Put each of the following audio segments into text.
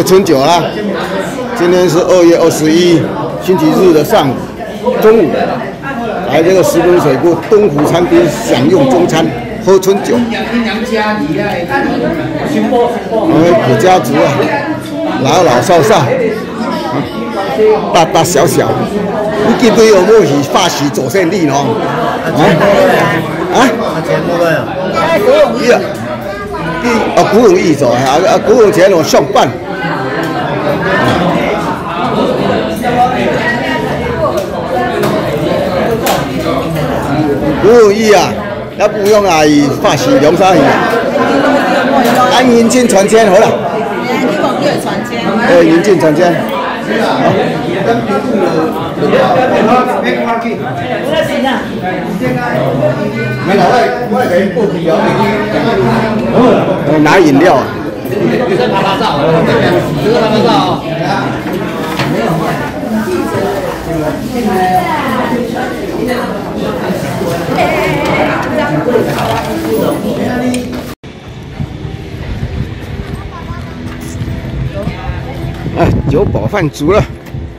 春酒啦！今天是2月21星期日的上午，中午来这个石门水库东湖餐厅享用中餐，喝春酒。我们古家族啊，老老少少，大大小小，你记得有冇是发起左胜利喏？ 全部都有。 古永义做古永前我上班。古永义啊，那不用啊，伊发起龙山鱼，按银进传签好了。银进传签。拿饮料。这是拍拍照，这个拍拍照哦。酒饱饭足了。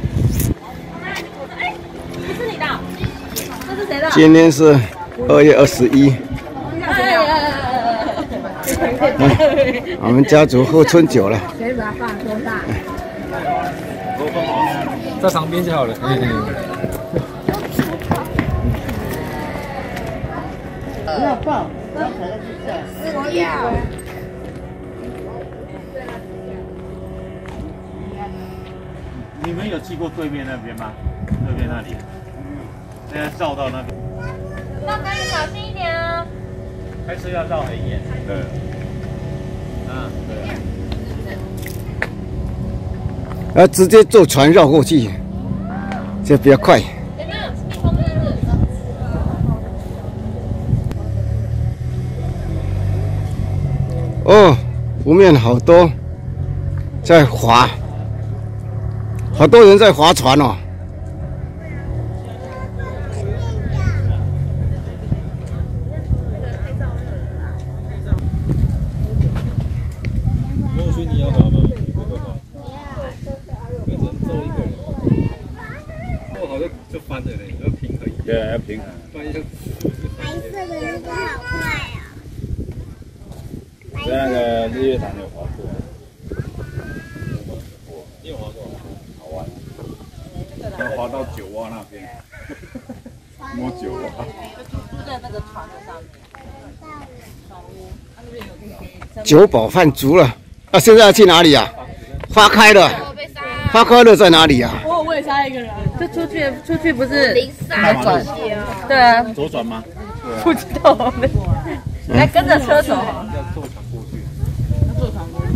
不是你的，这是谁的？ 今天是2月21。我们家族喝春酒了。 可以把它放多大？ 在旁边就好了。 不要放， 不要。 你们有去过对面那边吗？对面那里，现在绕到那边。 那可以小心一点哦。 开车要绕很远。对。 对。直接坐船绕过去，这比较快。哦，湖面好多在划。好多人在划船哦。 孟勋，你要滑吗？不会滑。可能揍一个人。哦，好像就翻了嘞，要平衡。 对，要平衡。 不然像。 白色的那个好快啊！ 在那个日月潭有滑过。 你有滑过？ 好玩。要滑到九蛙那边，摸九蛙。 住在那个船的上面。 酒饱饭足了，现在要去哪里啊？花开了，花开了在哪里啊？ 我也差一个人，就出去不是太转？ 对啊， 左转吗？ 不知道，来跟着车走。 要坐船过去。 坐船过去。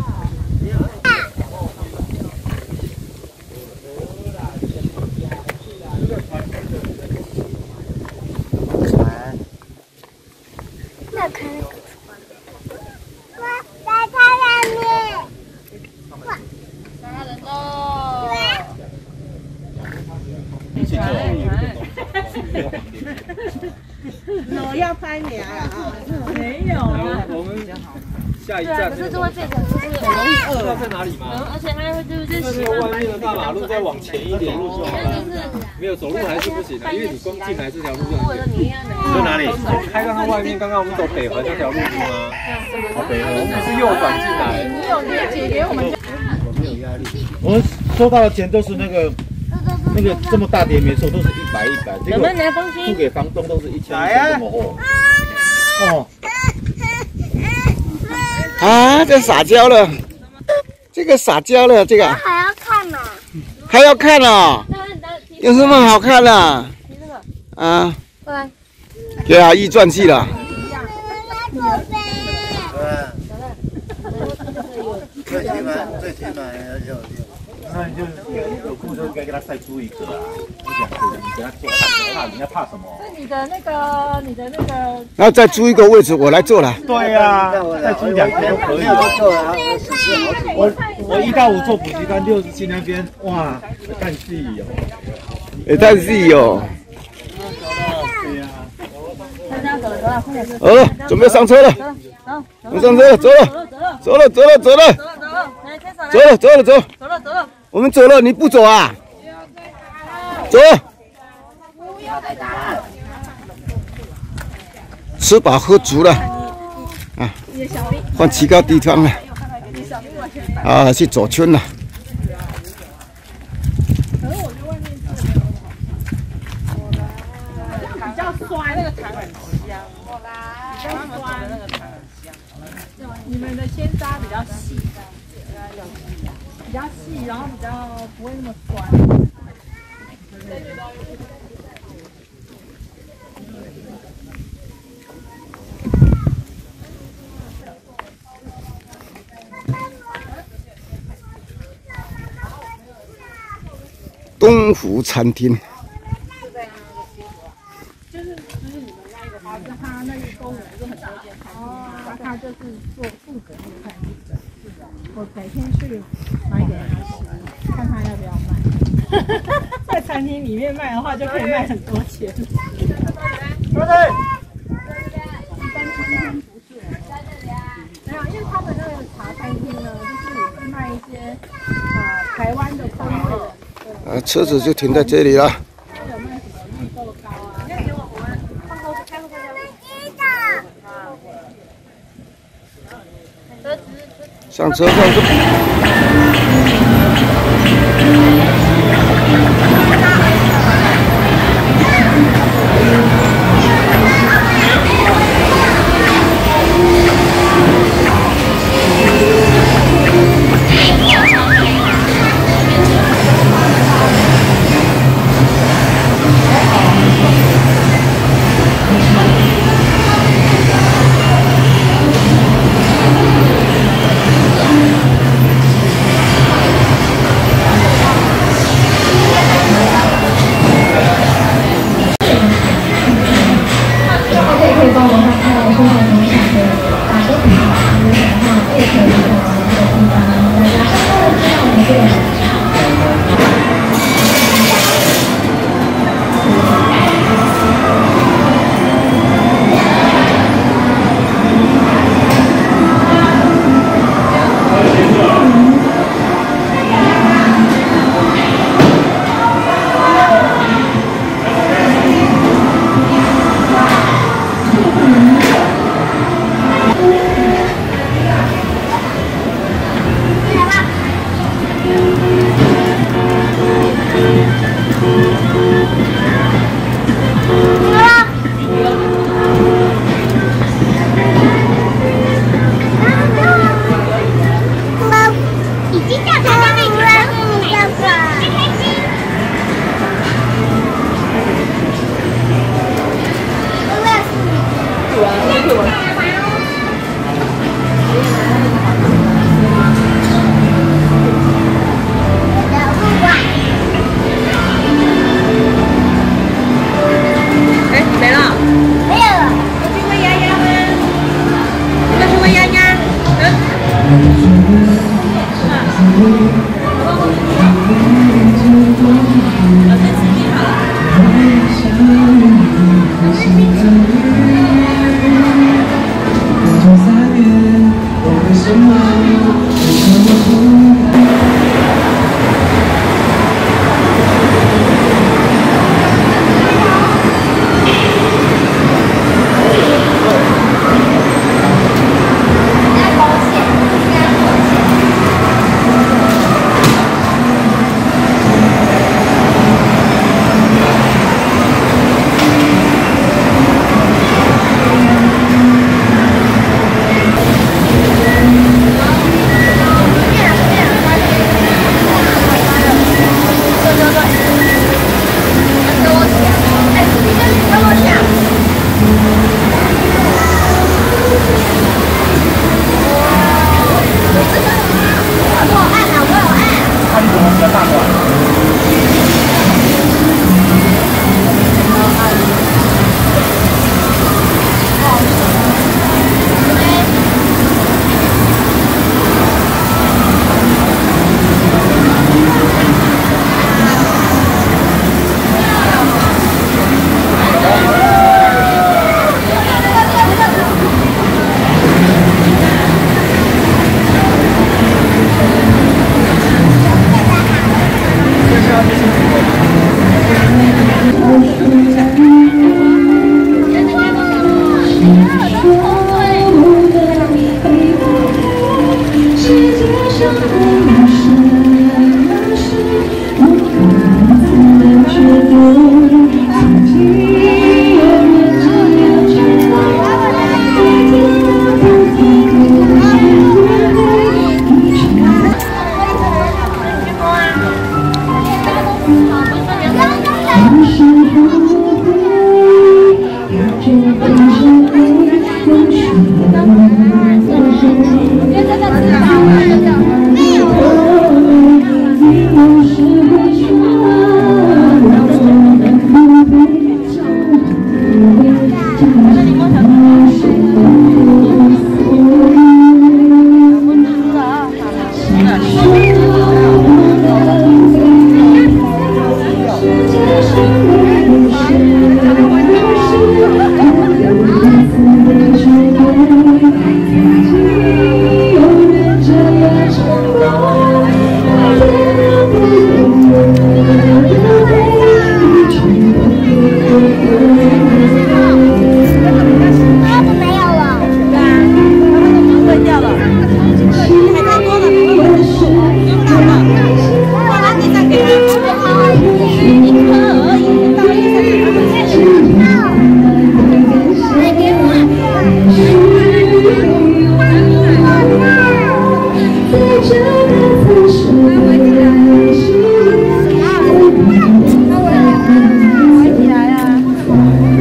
那看那个船，在它上面， 杀人喽！ 一起我要拍你啊！ 没有啊。 我们下一站。 可是就会变成就是很容易饿到在哪里吗？ 而且还会就是那个外面的大马路再往前一点路就好了。没有走路还是不行的，因为你光进来这条路就很远。 在哪里？ 开到外面，刚刚我们走北环这条路是吗？北环，我们是右转进来。 你有理解给我们。 我们收到的钱都是那个这么大叠没收，都是100。结果付给房东都是1000这么厚。哦。 啊，这撒娇了，这个撒娇了，这个还要看呢。 还要看哦。有什么好看的？啊， 过来。 给阿姨赚去了。 最起码要。那你就有空就该给他再租一个啊，你给他坐，人家怕什么？ 是你的那个。 然后再租一个位置，我来坐了。 对呀，再租2天都可以。我1到5坐补习班，67那边，哇，看戏哦， 也太细哦。 对呀。 准备上车了。我上车了，走了，来，牵手来。 走了，走了，走。 走了，走了。 我们走了，你不走啊？走。 不要再打了。 吃饱喝足了，啊，换其他地方了。啊，去走村了。 比较酸，那个糖很香。比较酸，那个糖很香。你们的鲜渣比较细，比较细，然后比较不会那么酸。 东湖餐厅。 就是你们那个花，他那个公园是很多间餐厅，然后他就是负责那个餐厅。我改天去买给他吃，看他要不要卖。在餐厅里面卖的话，就可以卖很多钱。 一般餐厅不是，没有，因为他们那个茶餐厅呢，就是也是卖一些台湾的风味的。 车子就停在这里了。 有卖什么绿豆糕啊？ 上车，上车。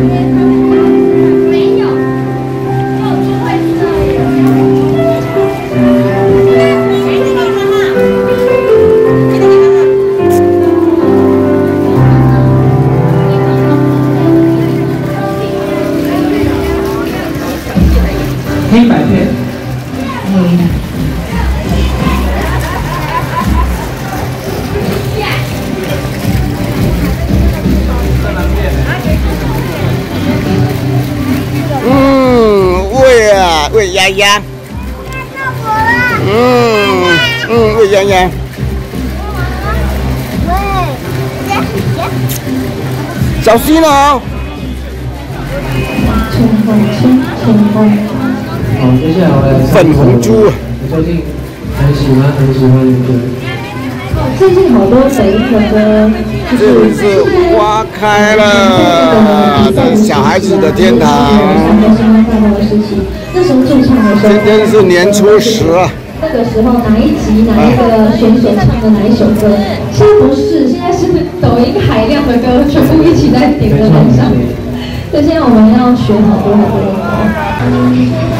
黑白片。 喂丫丫。喂丫丫。小心哦。 好，接下来我来粉红猪。 我最近很喜欢的歌。 最近好多北影的歌， 这是花开了，这是小孩子的天堂。 那时候驻唱的时候， 今天是年初10啊。 那个时候哪一集哪一个选手唱的哪一首歌？现在不是，现在是抖音海量的歌全部一起在点歌单上。所以现在我们要学好多好多的歌。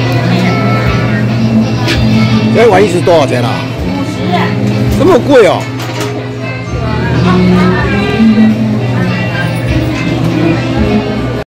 这玩意是多少钱啊？50，这么贵哦。